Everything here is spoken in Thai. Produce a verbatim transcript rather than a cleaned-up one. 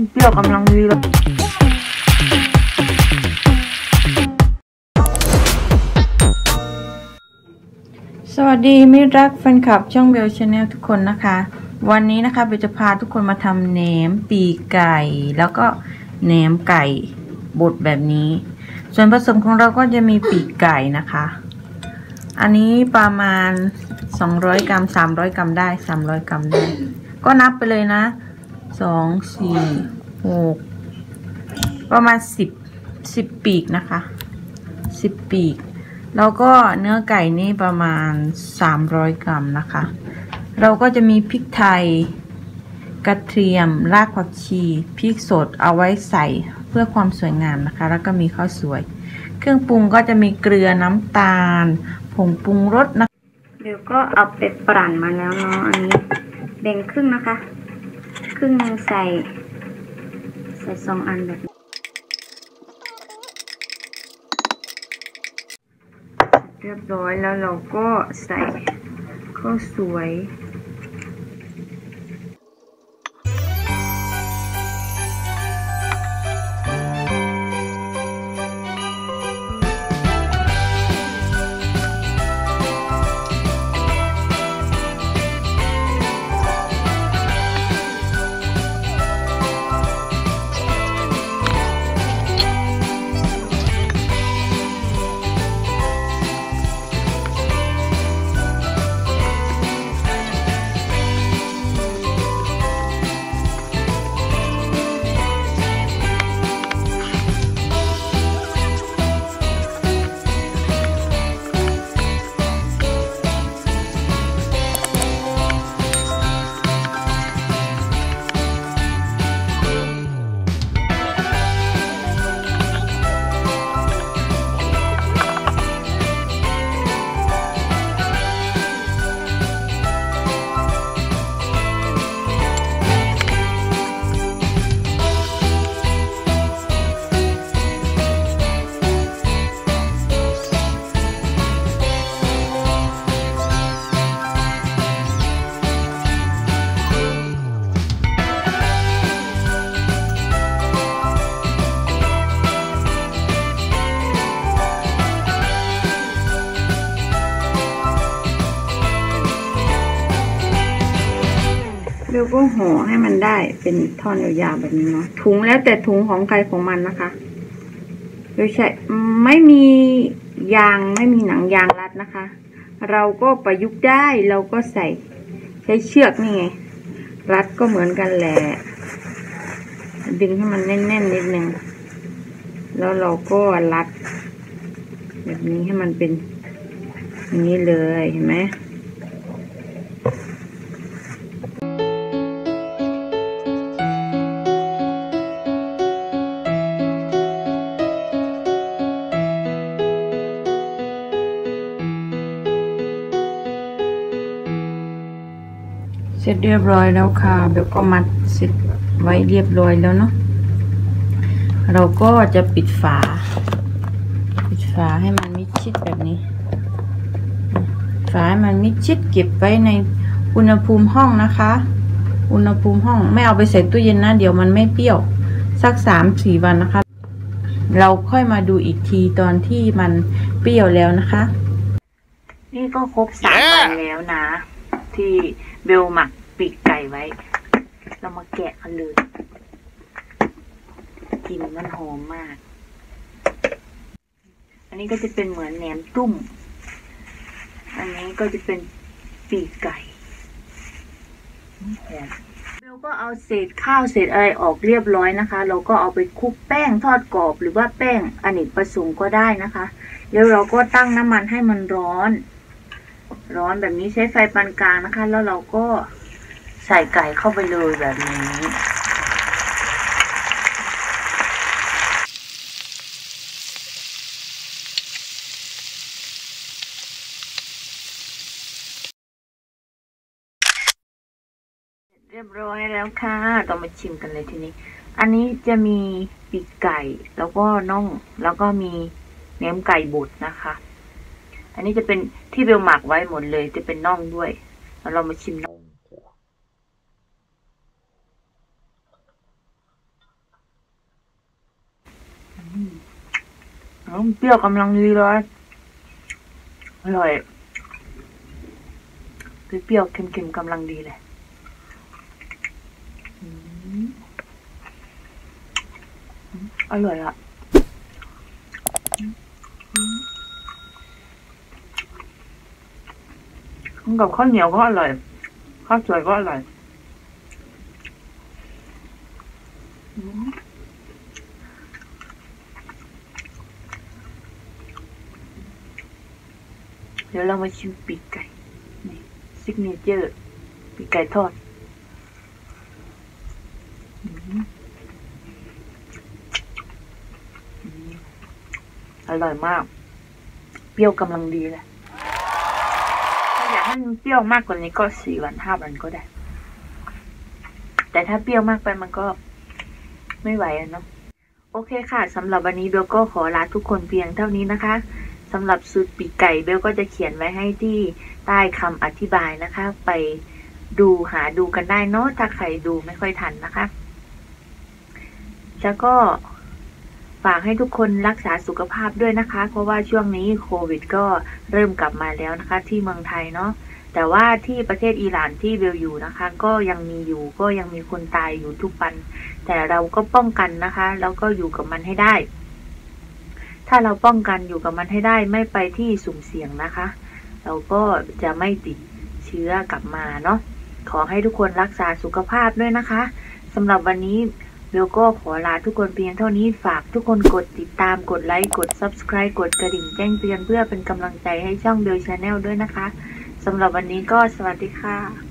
เปรี้ยวกำลังดีเลยสวัสดีมิตรรักแฟนคลับช่องเบลชาแนลทุกคนนะคะวันนี้นะคะเบลจะพาทุกคนมาทำแหนมปีกไก่แล้วก็แหนมไก่บดแบบนี้ส่วนผสมของเราก็จะมีปีกไก่นะคะอันนี้ประมาณสองร้อยกรัมสามร้อยกรัมได้สามร้อยกรัมได้ก็นับไปเลยนะสอง สี่ หกประมาณสิบ สิบปีกนะคะสิบปีกแล้วก็เนื้อไก่นี่ประมาณสามร้อยกรัมนะคะเราก็จะมีพริกไทยกระเทียมรากผักชีพริกสดเอาไว้ใส่เพื่อความสวยงามนะคะแล้วก็มีข้าวสวยเครื่องปรุงก็จะมีเกลือน้ำตาลผงปรุงรสนะเดี๋ยวก็เอาเป็ดปรั่นมาแล้วเนาะอันนี้แบ่งครึ่งนะคะครึ่งนึงใส่ใส่สองอันแบบนี้เรียบร้อยแล้วเราก็ใส่ข้าวสวยเราก็ห่อให้มันได้เป็นท่อนยาวๆแบบนี้เนาะถุงแล้วแต่ถุงของใครของมันนะคะโดยใช้ไม่มียางไม่มีหนังยางรัดนะคะเราก็ประยุกต์ได้เราก็ใส่ใช้เชือกนี่ไงรัดก็เหมือนกันแหละดึงให้มันแน่นๆนิดนึงแล้วเราก็รัดแบบนี้ให้มันเป็นอย่างนี้เลยเห็นไหมเสร็จเรียบร้อยแล้วค่ะเดี๋ยวก็มัดเสร็จไว้เรียบร้อยแล้วเนาะเราก็จะปิดฝาปิดฝาให้มันมิดชิดแบบนี้ฝาให้มันมิดชิดเก็บไว้ในอุณหภูมิห้องนะคะอุณหภูมิห้องไม่เอาไปใส่ตู้เย็นนะเดี๋ยวมันไม่เปรี้ยวสักสามสี่วันนะคะเราค่อยมาดูอีกทีตอนที่มันเปรี้ยวแล้วนะคะนี่ก็ครบสามวันแล้วนะที่เบลหมักปีกไก่ไว้เรามาแกะกันเลยกลิ่นมันหอมมากอันนี้ก็จะเป็นเหมือนแหนมตุ้มอันนี้ก็จะเป็นปีกไก่หอมเบลก็เอาเศษข้าวเศษอะไรออกเรียบร้อยนะคะเราก็เอาไปคลุกแป้งทอดกรอบหรือว่าแป้งอเนกประสงค์ก็ได้นะคะแล้วเราก็ตั้งน้ำมันให้มันร้อนร้อนแบบนี้ใช้ไฟปานกลางนะคะแล้วเราก็ใส่ไก่เข้าไปเลยแบบนี้เรียบร้อยแล้วค่ะต้องมาชิมกันเลยทีนี้อันนี้จะมีปีกไก่แล้วก็น่องแล้วก็มีแหนมไก่บดนะคะอันนี้จะเป็นที่เบลหมักไว้หมดเลยจะเป็นน่องด้วยแล้วเรามาชิมน่องเปรี้ยวกำลังดีเลยอร่อยเปรี้ยวเค็มๆกำลังดีเลยอร่อยอ่ะกับข้าวเหนียวก็อร่อยข้าวสวยก็อร่อยเดี๋ยวเรามาชิมปีกไก่นี่ซิกเนเจอร์ปีกไก่ทอดอร่อยมากเปรี้ยวกำลังดีเลยถ้าอยากให้มันเปรี้ยวมากกว่านี้ก็สี่วันห้าวันก็ได้แต่ถ้าเปรี้ยวมากไปมันก็ไม่ไหวอะเนาะโอเคค่ะสำหรับวันนี้เบลก็ขอลาทุกคนเพียงเท่านี้นะคะสำหรับสูตรปีกไก่เบลก็จะเขียนไว้ให้ที่ใต้คำอธิบายนะคะไปดูหาดูกันได้เนาะถ้าใครดูไม่ค่อยทันนะคะแล้วก็ฝากให้ทุกคนรักษาสุขภาพด้วยนะคะเพราะว่าช่วงนี้โควิดก็เริ่มกลับมาแล้วนะคะที่เมืองไทยเนาะแต่ว่าที่ประเทศอิหร่านที่เบลอยู่นะคะก็ยังมีอยู่ก็ยังมีคนตายอยู่ทุกวันแต่เราก็ป้องกันนะคะแล้วก็อยู่กับมันให้ได้ถ้าเราป้องกันอยู่กับมันให้ได้ไม่ไปที่สุ่มเสี่ยงนะคะเราก็จะไม่ติดเชื้อกลับมาเนาะขอให้ทุกคนรักษาสุขภาพด้วยนะคะสำหรับวันนี้เบลก็ขอลาทุกคนเพียงเท่านี้ฝากทุกคนกดติดตามกดไลค์กด ซับสไครบ์ กดกระดิ่งแจ้งเตือนเพื่อเป็นกำลังใจให้ช่องเบล ชาแนล ด้วยนะคะสำหรับวันนี้ก็สวัสดีค่ะ